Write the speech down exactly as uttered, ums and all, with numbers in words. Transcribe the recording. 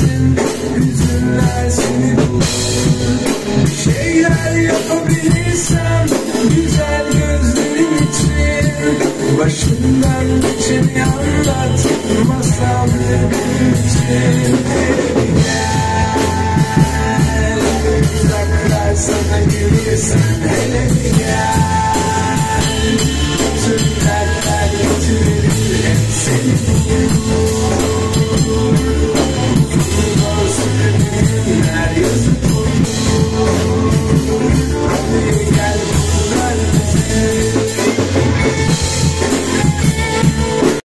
için hüzünler seni bulur. Bir şeyler yapabilirsem güzel gözlerin için, başından geçeni anlat masal benim için.